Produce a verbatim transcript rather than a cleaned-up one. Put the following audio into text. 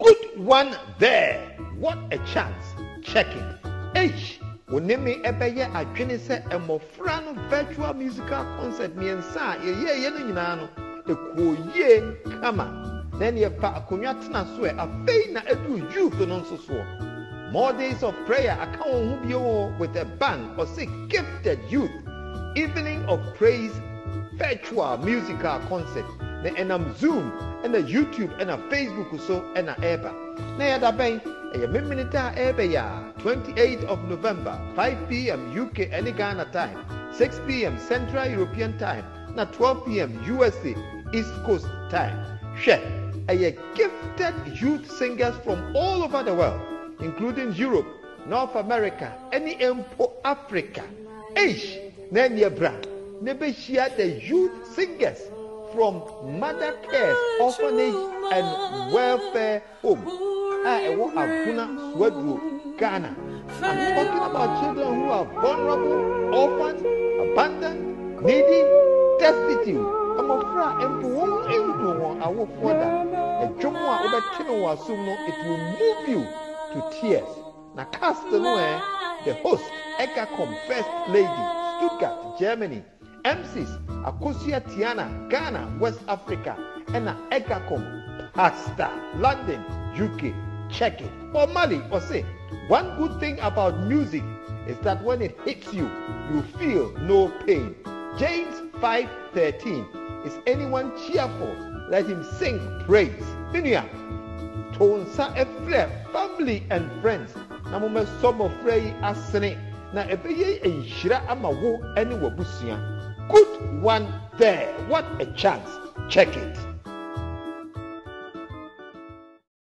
Good one there. What a chance. Checking. H. Onemi ebeye adwene se emofra no virtual musical concert miensa ye ye ye no nyina no ekoye kama. Then ye fa akonwa tena so e afei na edu youth no nso so. More days of prayer aka won hu bio with a bang or say gifted youth. Evening of praise virtual musical concert. Na enam Zoom and a YouTube and a Facebook so and a eba. Na ya da ben e ye minute ebe ya twenty-eighth of November five p m U K and Ghana time, six p m Central European time, na twelve p m U S A East Coast time. Share a gifted youth singers from all over the world, including Europe, North America, any empo Africa. Eish, Nanya Bra, Nebeshia the youth singers from Mother Cares, Orphanage and Welfare Home. I want Abuna Swedru, Ghana. I'm talking about children who are vulnerable, orphans, abandoned, needy, destitute. I'm afraid empo endo awo foda. A jomwa obetino wasumno, it will move you to tears. Na cast no eh, the host, Ekacom First Lady, Stuttgart, Germany. M Cs, Akosia Tiana, Ghana, West Africa, and Ekacom Pastor, London, U K. Check it. Or Mali, or say, one good thing about music is that when it hits you, you feel no pain. James five thirteen. Is anyone cheerful? Let him sing praise. Minia, Tonsa Efre, family and friends. Namume somo frey asene. Na ebeye enshira amawo eni wabusia. Good one there. What a chance. Check it.